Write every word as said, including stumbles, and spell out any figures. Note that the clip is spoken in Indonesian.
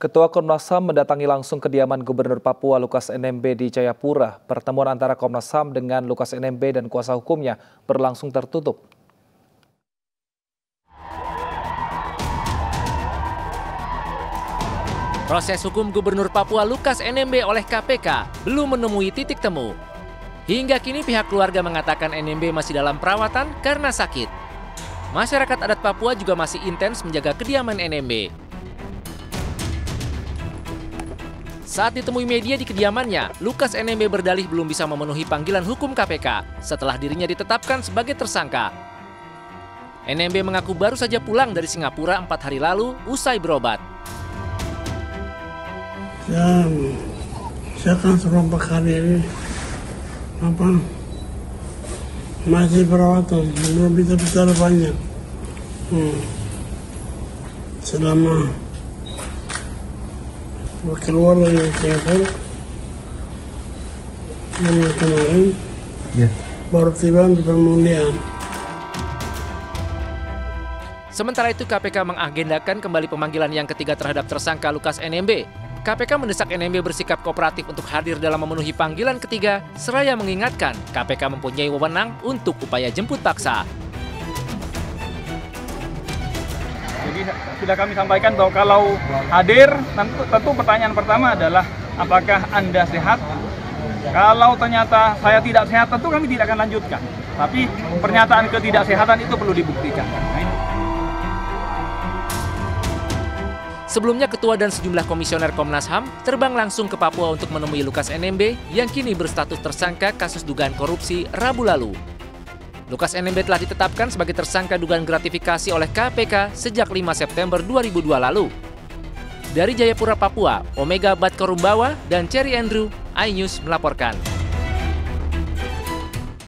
Ketua Komnas H A M mendatangi langsung kediaman Gubernur Papua Lukas N M B di Jayapura. Pertemuan antara Komnas H A M dengan Lukas N M B dan kuasa hukumnya berlangsung tertutup. Proses hukum Gubernur Papua Lukas N M B oleh K P K belum menemui titik temu. Hingga kini pihak keluarga mengatakan N M B masih dalam perawatan karena sakit. Masyarakat adat Papua juga masih intens menjaga kediaman N M B. Saat ditemui media di kediamannya, Lukas N M B berdalih belum bisa memenuhi panggilan hukum K P K setelah dirinya ditetapkan sebagai tersangka. N M B mengaku baru saja pulang dari Singapura empat hari lalu usai berobat. Ya, saya kan selama kali ini apa masih perawatan, belum bisa bicara banyak. Hmm. Selama keluar dari Singapura dan kemarin ya. Baru tiba di pemulihan. Sementara itu K P K mengagendakan kembali pemanggilan yang ketiga terhadap tersangka Lukas N M B. K P K mendesak N M B bersikap kooperatif untuk hadir dalam memenuhi panggilan ketiga, seraya mengingatkan K P K mempunyai wewenang untuk upaya jemput paksa. Jadi sudah kami sampaikan bahwa kalau hadir, tentu, tentu pertanyaan pertama adalah apakah Anda sehat? Kalau ternyata saya tidak sehat, tentu kami tidak akan lanjutkan. Tapi pernyataan ketidaksehatan itu perlu dibuktikan. Sebelumnya, Ketua dan sejumlah komisioner Komnas H A M terbang langsung ke Papua untuk menemui Lukas N M B yang kini berstatus tersangka kasus dugaan korupsi Rabu lalu. Lukas N M B telah ditetapkan sebagai tersangka dugaan gratifikasi oleh K P K sejak lima September dua ribu dua lalu. Dari Jayapura, Papua, Omega Batkorumbawa dan Cherry Andrew, iNews melaporkan.